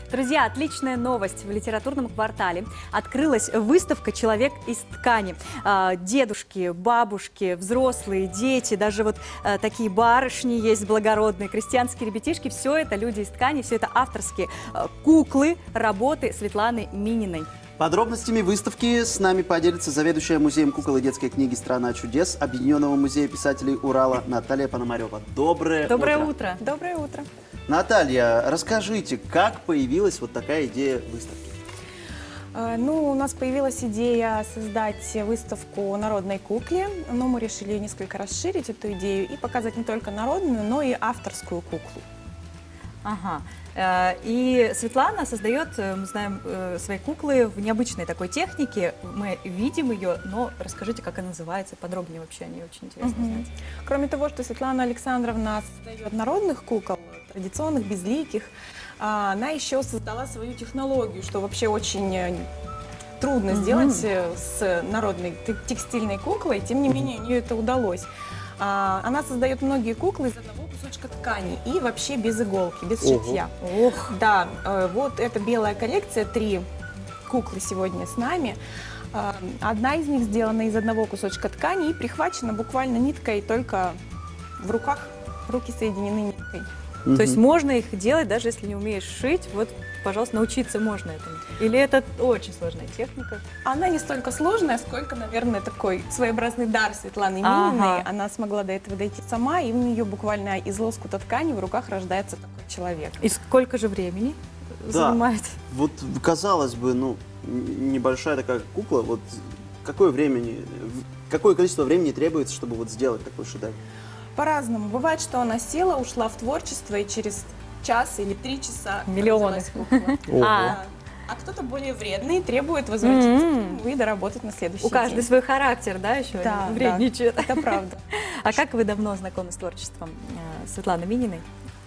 Друзья, отличная новость. В литературном квартале открылась выставка «Человек из ткани». Дедушки, бабушки, взрослые, дети, даже вот такие барышни есть благородные, крестьянские ребятишки. Все это люди из ткани, все это авторские куклы, работы Светланы Мининой. Подробностями выставки с нами поделится заведующая музеем кукол и детской книги «Страна чудес» Объединенного музея писателей Урала Наталья Пономарева. Доброе утро. Доброе утро. Наталья, расскажите, как появилась вот такая идея выставки? У нас появилась идея создать выставку народной кукле, но мы решили несколько расширить эту идею и показать не только народную, но и авторскую куклу. Ага. И Светлана создает, мы знаем, свои куклы в необычной такой технике. Мы видим ее, но расскажите, как она называется, подробнее вообще, они очень интересно знать. Кроме того, что Светлана Александровна создает народных кукол, традиционных, безликих, она еще создала свою технологию, что вообще очень трудно сделать с народной текстильной куклой, тем не менее у нее это удалось. Она создает многие куклы из одного кусочка ткани и вообще без иголки, без шитья. Да, вот эта белая коллекция, 3 куклы сегодня с нами. Одна из них сделана из одного кусочка ткани и прихвачена буквально ниткой только в руках, руки соединены ниткой. То есть можно их делать, даже если не умеешь шить, вот, пожалуйста, научиться можно этому. Или это очень сложная техника? Она не столько сложная, сколько, наверное, такой своеобразный дар Светланы Мининой. Она смогла до этого дойти сама, и у нее буквально из лоскута ткани в руках рождается такой человек. И сколько же времени занимает? Вот, казалось бы, небольшая такая кукла, вот какое количество времени требуется, чтобы вот сделать такой шедевр? По-разному. Bывает, что она села, ушла в творчество, и через час или 3 часа миллионы. А кто-то более вредный, требует возвратиться и доработать на следующий день. У каждого свой характер, да, еще вредничает. Да, это правда. А как вы давно знакомы с творчеством Светланы Мининой?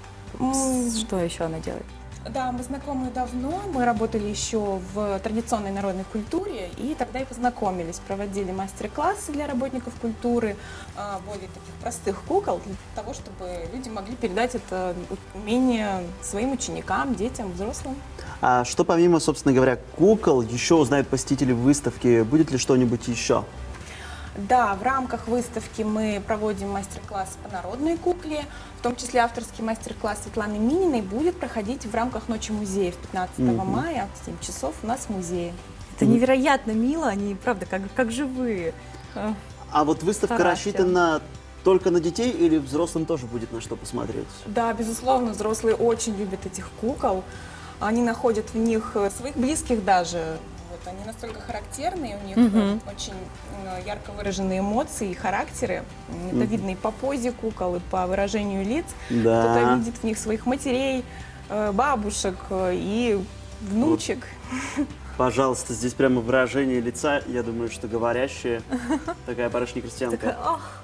Что еще она делает? Да, мы знакомы давно, мы работали еще в традиционной народной культуре, и тогда и познакомились, проводили мастер-классы для работников культуры, более таких простых кукол, для того, чтобы люди могли передать это умение своим ученикам, детям, взрослым. А что помимо, собственно говоря, кукол еще узнают посетители выставки? Будет ли что-нибудь еще? Да, в рамках выставки мы проводим мастер-класс по народной кукле, в том числе авторский мастер-класс Светланы Мининой будет проходить в рамках Ночи музеев 15 мая в 7 часов у нас в музее. Это невероятно мило, они, правда, как живые. А вот выставка рассчитана только на детей или взрослым тоже будет на что посмотреть? Да, безусловно, взрослые очень любят этих кукол, они находят в них своих близких даже. Они настолько характерные, у них очень ярко выраженные эмоции и характеры. Это видно и по позе кукол, и по выражению лиц. Кто-то видит в них своих матерей, бабушек и внучек. Вот, пожалуйста, здесь прямо выражение лица, я думаю, что говорящая такая барышня-крестьянка.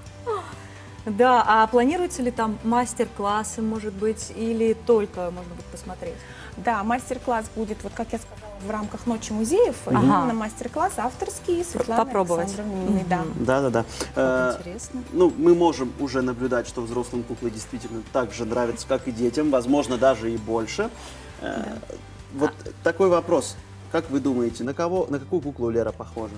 Да, а планируются ли там мастер-классы, может быть, или только можно будет посмотреть? Да, мастер-класс будет, вот как я сказала, в рамках Ночи музеев, именно мастер-класс авторский Светланы Александровны. Да. Интересно. Мы можем уже наблюдать, что взрослым куклы действительно так же нравятся, как и детям, возможно, даже и больше. Вот такой вопрос. Как вы думаете, на какую куклу Лера похожа?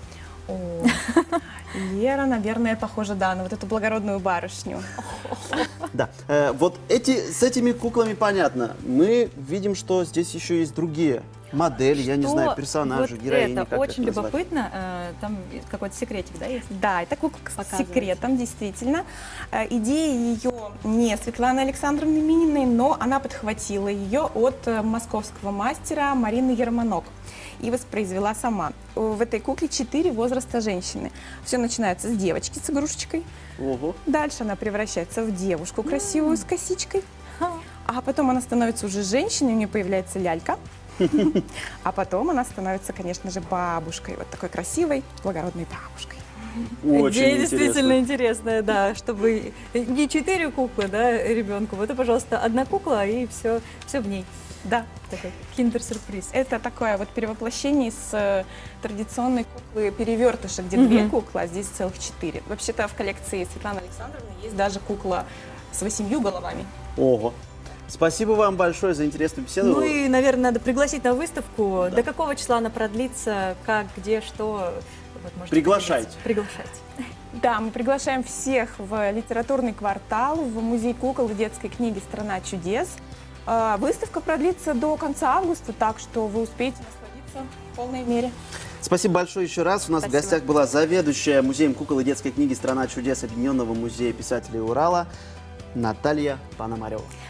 Лера, наверное, похожа, на вот эту благородную барышню. Да, вот с этими куклами понятно. Мы видим, что здесь еще есть другие модели, я не знаю, персонажи, героини. Это очень любопытно. Там какой-то секретик, да, есть? Да, это кукла с секретом, действительно. Идея ее не Светланы Александровны Мининой, но она подхватила ее от московского мастера Марины Ерманок и воспроизвела сама. В этой кукле 4 возраста женщины. Все начинается с девочки с игрушечкой. Дальше она превращается в девушку красивую с косичкой. А потом она становится уже женщиной, у нее появляется лялька. А потом она становится, конечно же, бабушкой. Вот такой красивой, благородной бабушкой. Идея действительно интересная, да, чтобы не 4 куклы, да, ребенку. Вот, пожалуйста, одна кукла и все в ней. Да. Такой киндер-сюрприз. Это такое вот перевоплощение с традиционной куклы перевертыша, где 2 куклы, а здесь целых 4. Вообще-то в коллекции Светланы Александровны есть даже кукла с 8 головами. Ого. Спасибо вам большое за интересную беседу. Ну и, наверное, надо пригласить на выставку. До какого числа она продлится, как, где, что? Вот, можете Приглашайте. Приглашайте. Да, мы приглашаем всех в литературный квартал, в музей кукол и детской книги «Страна чудес». Выставка продлится до конца августа, так что вы успеете насладиться в полной мере. Спасибо большое еще раз. У нас в гостях была заведующая музеем кукол и детской книги «Страна чудес» Объединенного музея писателей Урала Наталья Пономарева.